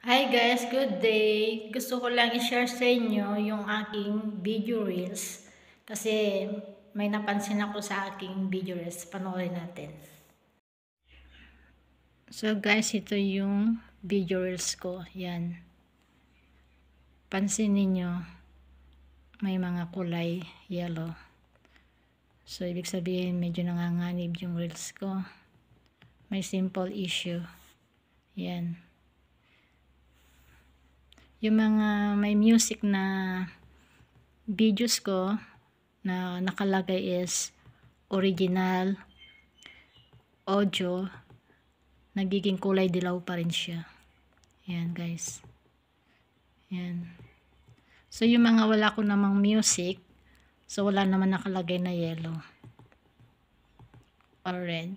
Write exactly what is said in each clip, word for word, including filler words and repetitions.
Hi guys, good day. Gusto ko lang i-share sa inyo yung aking video reels kasi may napansin ako sa aking video reels. Panoorin natin. So guys, ito yung video reels ko. Yan. Pansin niyo may mga kulay yellow. So ibig sabihin medyo nanganganib yung reels ko. May simple issue. Yan. Yung mga may music na videos ko na nakalagay is original audio, nagiging kulay dilaw pa rin siya. Yan guys. Yan. So yung mga wala ko namang music, so wala naman nakalagay na yellow or red.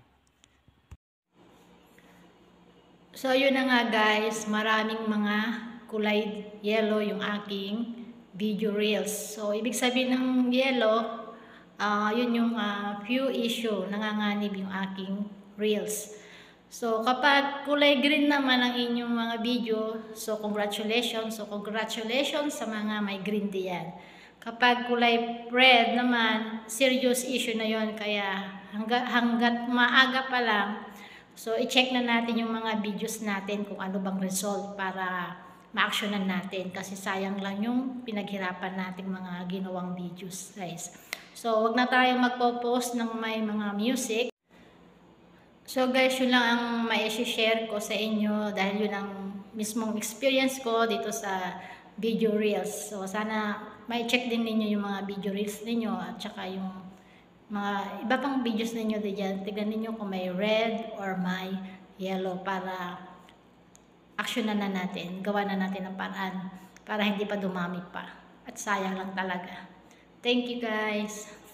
So yun na nga guys, maraming mga kulay yellow yung aking video reels. So ibig sabihin ng yellow, uh, yun yung uh, few issue, nanganganib yung aking reels. So kapag kulay green naman ang inyong mga video, so congratulations. So congratulations sa mga may green diyan. Kapag kulay red naman, serious issue na yon, kaya hanggat, hanggat maaga pa lang, so i-check na natin yung mga videos natin kung ano bang result para ma-actionan natin, kasi sayang lang yung pinaghirapan nating mga ginawang videos guys. So wag na tayong magpo-post ng may mga music. So guys, yun lang ang mai-share ko sa inyo dahil yun ang mismong experience ko dito sa video reels. So sana mai-check din ninyo yung mga video reels ninyo at saka yung mga iba pang videos ninyo diyan. Tignan niyo kung may red or may yellow para aksyonan na natin, gawa na natin ang paraan para hindi pa dumami pa. At sayang lang talaga. Thank you guys.